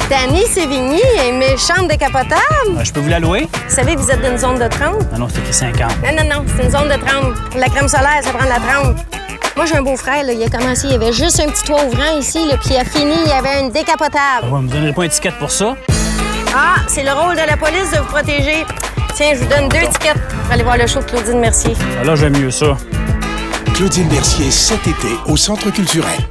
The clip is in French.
Danny Sévigny est méchante décapotable. Je peux vous la louer? Vous savez que vous êtes d'une zone de 30? Non, c'est écrit 50. Non, c'est une zone de 30. Pour la crème solaire, ça prend de la 30. Moi, j'ai un beau-frère, là. Il a commencé, il y avait juste un petit toit ouvrant ici, là, puis il a fini, il y avait une décapotable. Vous me donnerez pas une étiquette pour ça? Ah, c'est le rôle de la police de vous protéger. Tiens, je vous donne 2 tickets pour aller voir le show de Claudine Mercier. Là, j'aime mieux ça. Claudine Mercier cet été au Centre culturel.